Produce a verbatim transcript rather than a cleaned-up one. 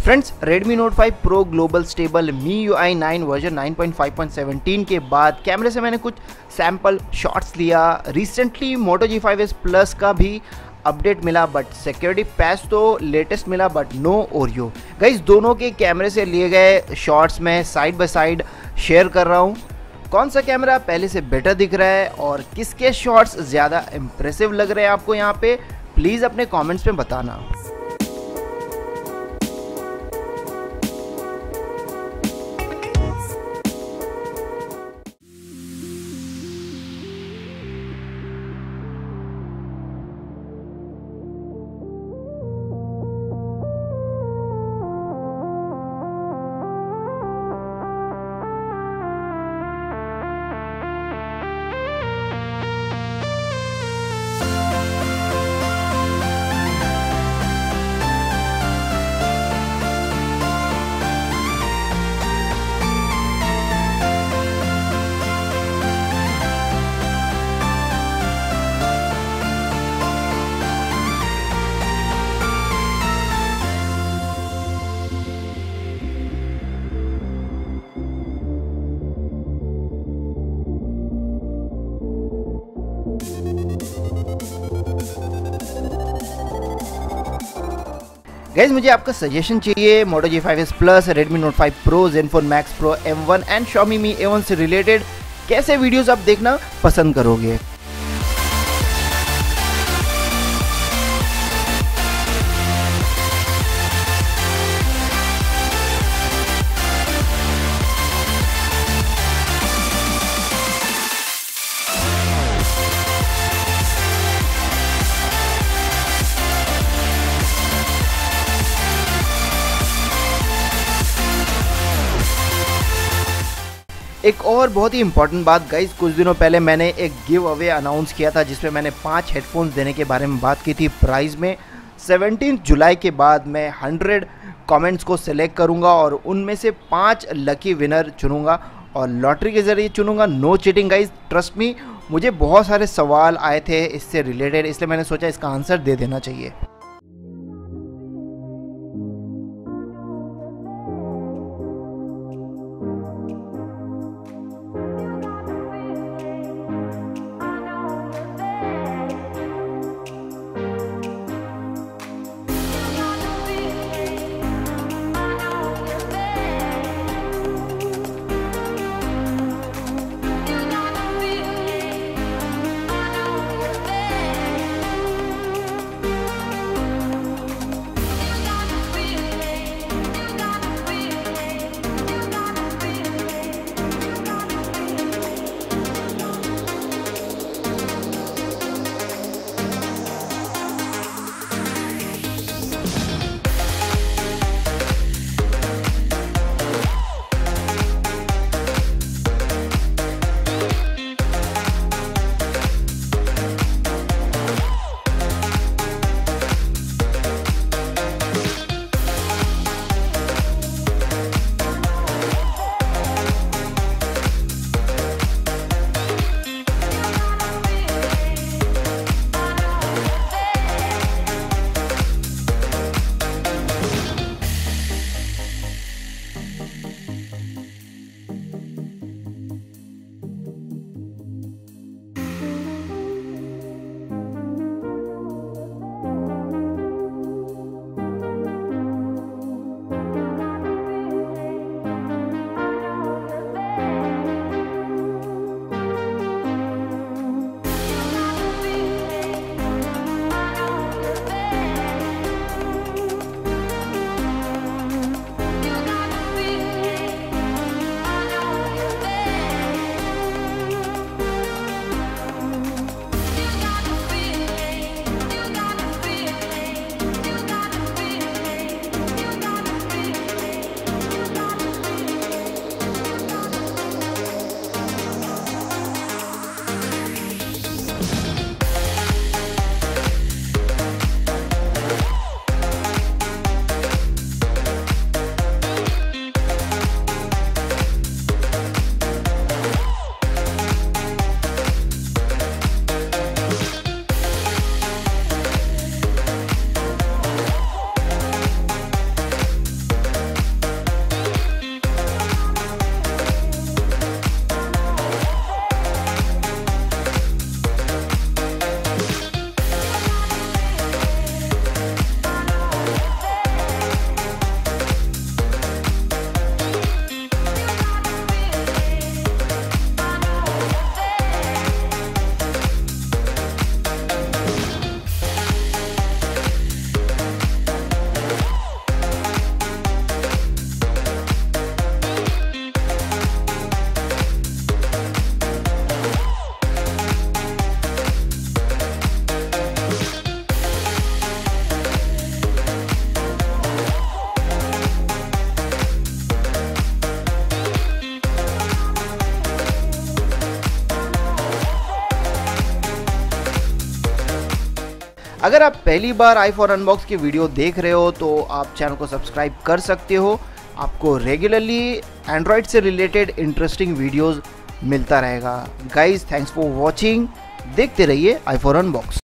Friends, Redmi Note five Pro global stable M I U I nine version nine point five point seventeen के बाद कैमरे से मैंने कुछ सैम्पल शॉट्स लिया। Recently Moto G five S Plus का भी अपडेट मिला, बट सिक्योरिटी पैच तो लेटेस्ट मिला बट नो ओरियो। गाइस, दोनों के कैमरे से लिए गए शॉट्स मैं साइड बाय साइड शेयर कर रहा हूँ। कौन सा कैमरा पहले से बेटर दिख रहा है और किसके शॉट्स ज़्यादा इम्प्रेसिव लग रहे हैं आपको यहाँ पे, प्लीज़ अपने कमेंट्स में बताना। गाइज, मुझे आपका सजेशन चाहिए Moto G five S Plus, Redmi Note five Pro, Zenfone Max Pro M one and Xiaomi Mi A one से रिलेटेड कैसे वीडियोस आप देखना पसंद करोगे। एक और बहुत ही इंपॉर्टेंट बात गाइज, कुछ दिनों पहले मैंने एक गिव अवे अनाउंस किया था जिसमें मैंने पांच हेडफोन्स देने के बारे में बात की थी प्राइस में। सत्रह जुलाई के बाद मैं हंड्रेड कमेंट्स को सिलेक्ट करूंगा और उनमें से पांच लकी विनर चुनूंगा और लॉटरी के ज़रिए चुनूंगा। No cheating guys, trust me. मुझे बहुत सारे सवाल आए थे इससे रिलेटेड, इसलिए मैंने सोचा इसका आंसर दे देना चाहिए। अगर आप पहली बार आईफोन अनबॉक्स की वीडियो देख रहे हो तो आप चैनल को सब्सक्राइब कर सकते हो। आपको रेगुलरली एंड्रॉयड से रिलेटेड इंटरेस्टिंग वीडियोस मिलता रहेगा। गाइज थैंक्स फॉर वॉचिंग, देखते रहिए आईफोन अनबॉक्स।